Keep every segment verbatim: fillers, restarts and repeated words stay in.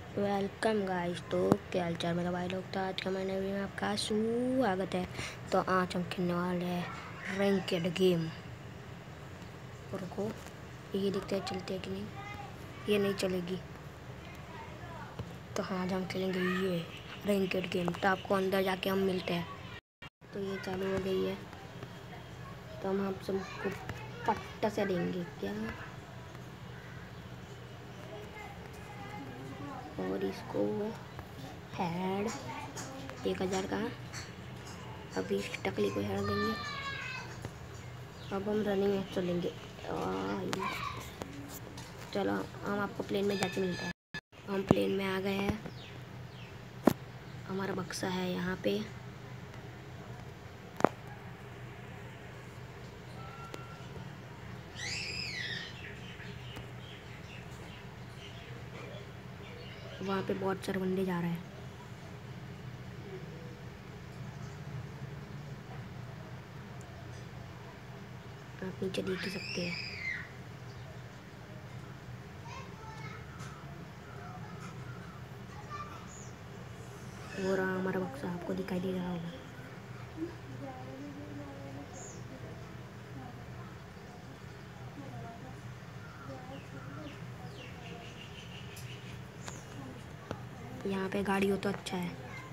Welcome guys. तो क्या हाल चाल मेरा भाई लोग। तो आज का मैंने भी में आपका स्वागत है। तो आज हम खेलने वाले हैं रैंकेड गेम। रुको, ये दिखते हैं चलते हैं कि नहीं। ये नहीं चलेगी। तो हाँ, आज हम खेलेंगे ये रैंकेड गेम। तो आपको अंदर जाके हम मिलते हैं। तो ये चालू हो गई है। तो हम आप सबको पट्टा से देंगे क्या, और इसको हेड एक हज़ार का। अभी इस टकली को हेड देंगे। अब हम रनिंग में चलेंगे। चलो हम आपको प्लेन में जाके मिलते हैं। हम प्लेन में आ गए हैं। हमारा बक्सा है यहाँ पे। वहाँ पे बहुत सारे बंदे जा रहे हैं। आप नीचे देख ही सकते हैं। वो रहा हमारा बक्सा, आपको दिखाई दे रहा होगा। यहाँ पे गाड़ी हो तो अच्छा है।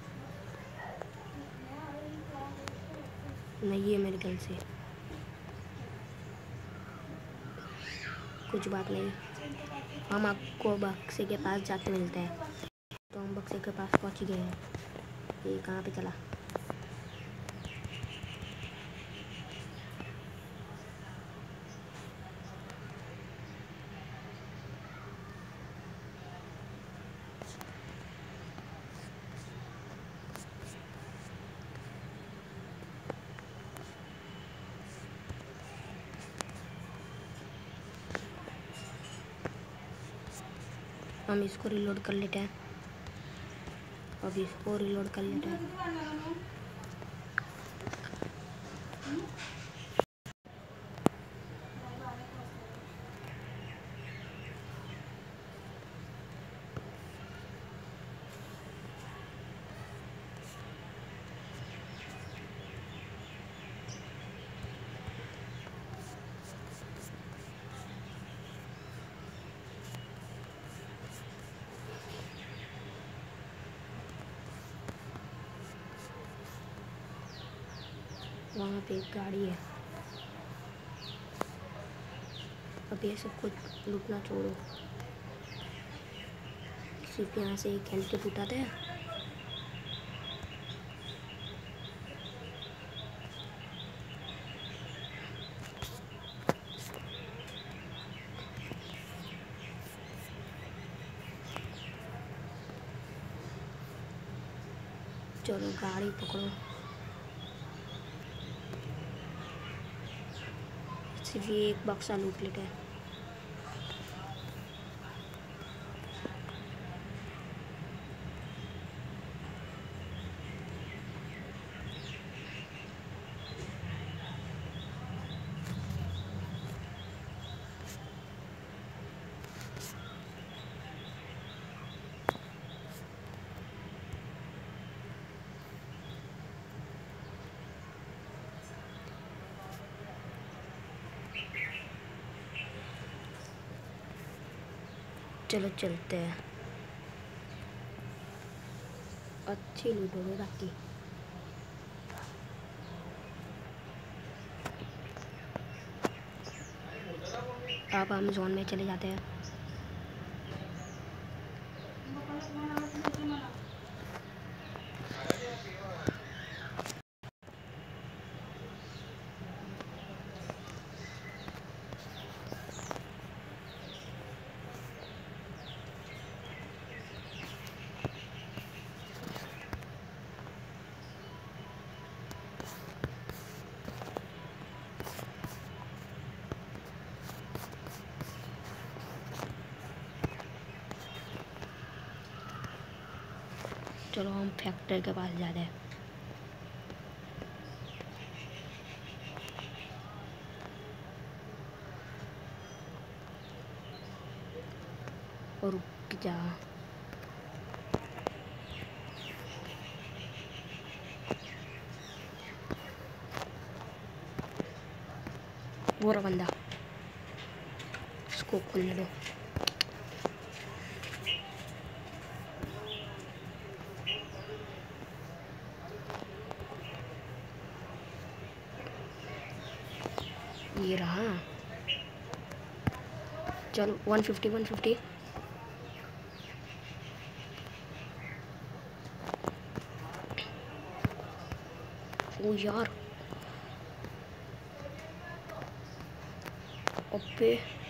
नहीं है मेरे ख्याल से। कुछ बात नहीं, हम आपको बक्से के पास जाके मिलते हैं। तो हम बक्से के पास पहुँच गए हैं। ये कहाँ पे चला। हम इसको रिलोड कर लेते हैं। अब इसको रिलोड कर लेते हैं। वहाँ पे एक गाड़ी है। अब ये सब कुछ लूटना छोड़ो, सिर्फ यहाँ से एक हेल्थ उठाते हैं। चलो गाड़ी पकड़ो। सिर्फ ये एक बक्सा लूट लेते हैं। चलो चलते हैं। अच्छी लूट हो गई बाकी। अब हम जोन में चले जाते हैं। चलो हम फैक्ट्री के पास जाते हैं। और रुक जा। पूरा बंदा, इसको खोलने दो। ये रहा, चलो वन फिफ्टी वन फिफ्टी। ओ यार, अबे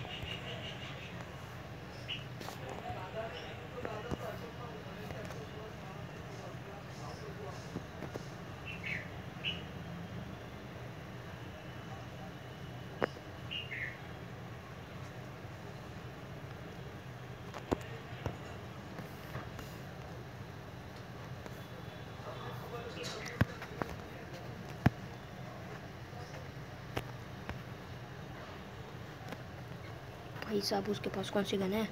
भाई साहब, उसके पास कौन सी गन है?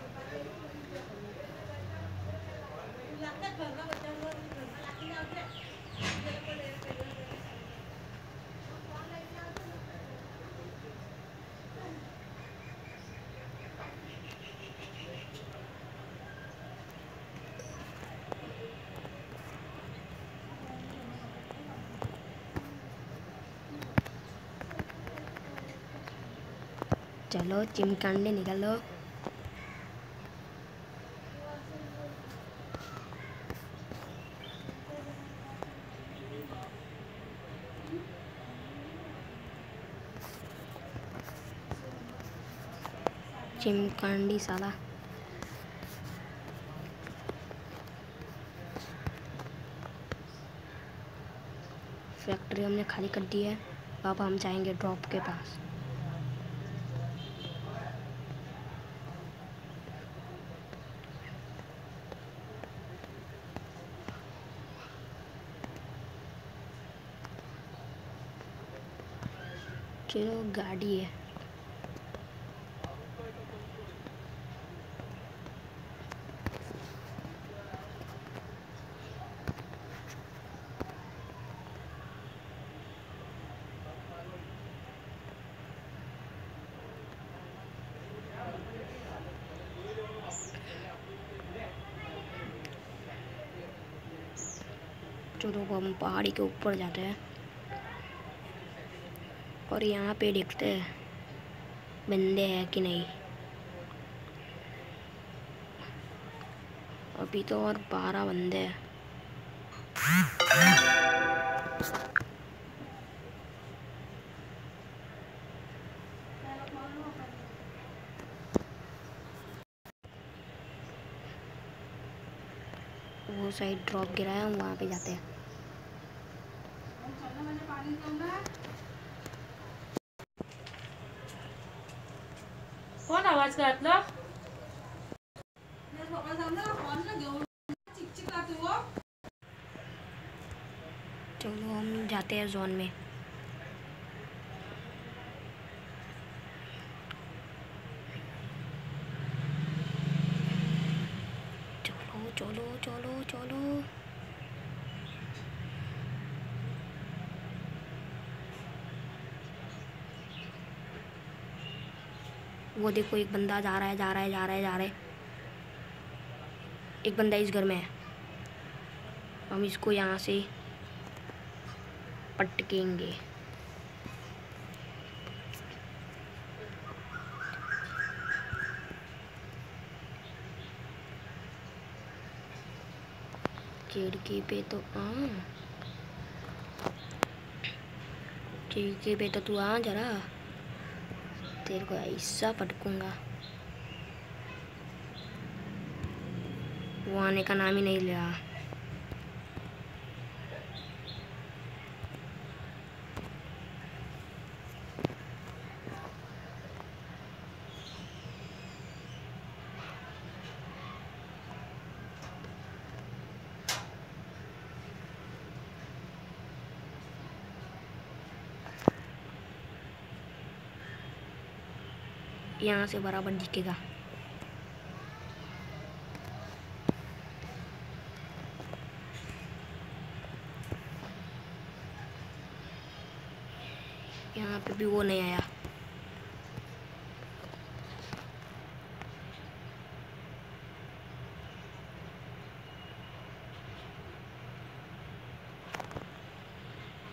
चलो चिमकांडे निकालो। चिमकांडी साला। फैक्ट्री हमने खाली कर दी है। अब हम जाएंगे ड्रॉप के पास। चलो गाड़ी है। चलो हम पहाड़ी के ऊपर जाते हैं और यहाँ पे देखते हैं बंदे हैं कि नहीं। अभी तो और बारह बंदे हैं। वो साइड ड्रॉप गिरा है, हम वहाँ पे जाते हैं। कोण आवाज घातला? चलो हम जाते हैं जोन में। चलो चलो चलो चलो। वो देखो, एक बंदा जा रहा है जा रहा है जा रहा है जा रहा है। एक बंदा इस घर में है। हम इसको यहाँ से पटकेंगे। खिड़की पे तो आ खिड़की पे तो तू आ जरा, तेरे को ऐसा पटकूंगा। वो आने का नाम ही नहीं ले रहा। यहाँ से बराबर दिखेगा। यहाँ पे भी वो नहीं आया।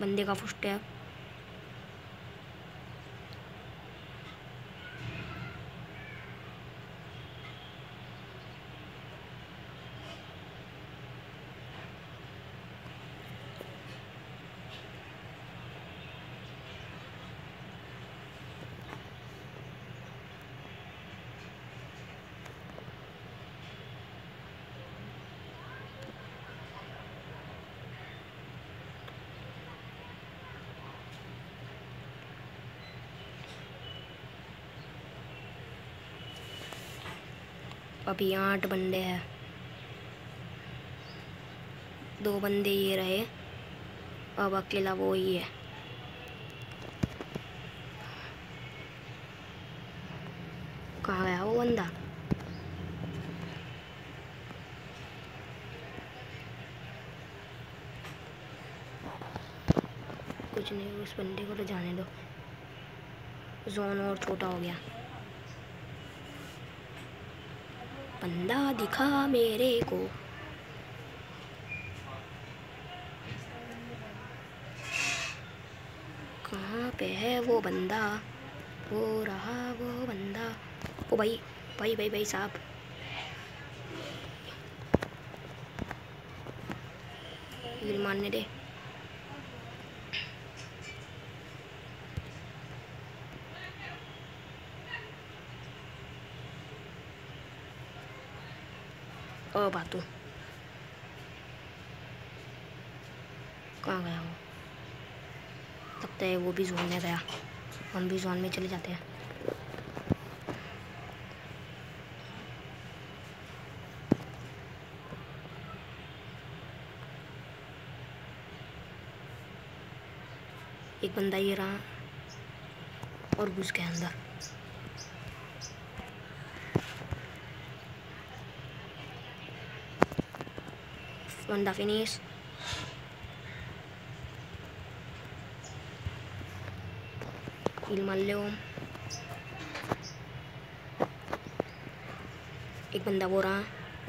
बंदे का फुटस्टेप। अभी आठ बंदे हैं, दो बंदे ये रहे, अब अकेला वो ही है। कहाँ गया वो बंदा? कुछ नहीं, उस बंदे को तो जाने दो, जोन और छोटा हो गया। बंदा दिखा मेरे को। कहाँ पे है वो बंदा? वो रहा वो बंदा। ओ भाई भाई भाई भाई साहब, हील मारने दे। ओ बातू, कहाँ गया वो? लगता है वो भी जोन में गया, हम भी जोन में चले जाते हैं। एक बंदा ये रहा और घुस गया अंदर। बंदा फिनिश। हील मार लो। एक बंदा वो रहा,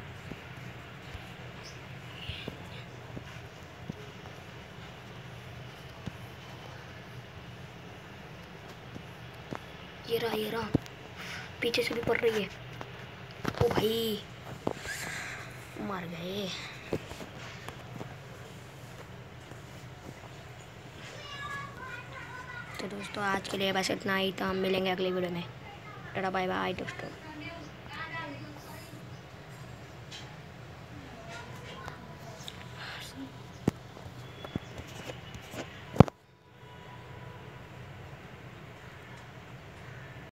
ये रहा ये रहा, पीछे से भी पड़ रही है। ओ भाई मर गए। तो दोस्तों आज के लिए बस इतना ही, तो हम मिलेंगे अगली वीडियो में। टाटा बाय बाय दोस्तों।